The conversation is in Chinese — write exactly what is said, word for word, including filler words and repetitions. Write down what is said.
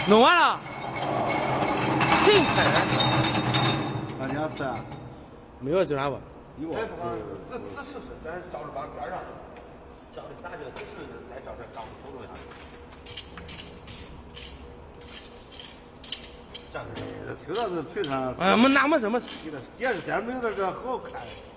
弄完了，真开。 那你要吃啊？ 没有就啥吧？ 有啊。 仔仔试试，咱照着把边上，照着打这个仔试，再照这照着瞅瞅一下。这样子， 这这是腿上。 哎，没那没什么。 也是点没有那个好看。